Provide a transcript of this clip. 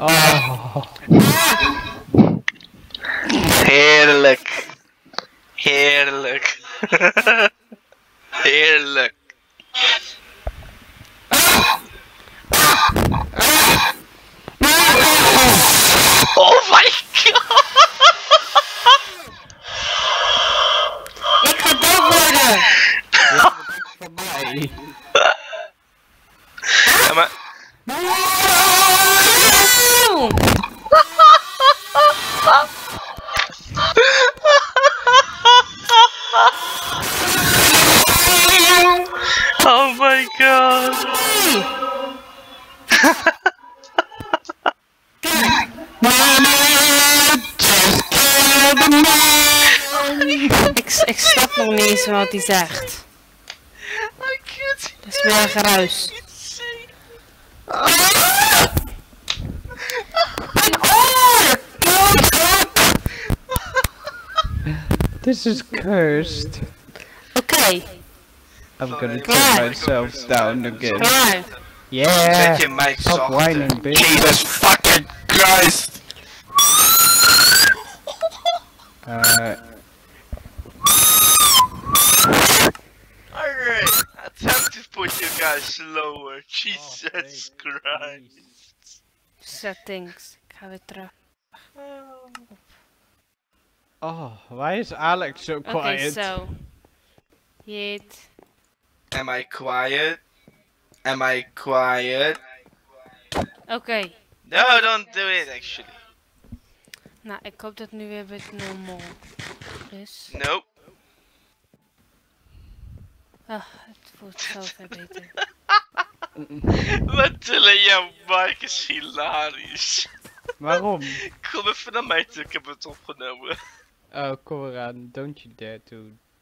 Oh. Heerlijk. Heerlijk. Heerlijk. Oh my god. Ik ga dood worden! Ja, dat is voor mij. Ja, maar... Oh my god. Ik snap nog niet eens wat hij zegt. Dat is weer een geruis. This is cursed. Oké. I'm gonna turn myself down again. Klaar. Yeah. Zet je mic Stop zachter. whining, bitch. Jesus fucking Christ. Alright, attempt to put you guys slower. Jesus Christ. Settings. Ik ga weer terug. Oh, why is Alex so Oké, quiet? zo. Jeet. Am I quiet? Am I quiet? Oké. No, don't do it actually. Nou, ik hoop dat het nu weer een beetje normaal is. Nope. Ah, het voelt zo veel beter. Wat tillen jouw mic is hilarisch. Waarom? Kom even naar mij toe, ik heb het opgenomen. Oh, kom eraan. Don't you dare to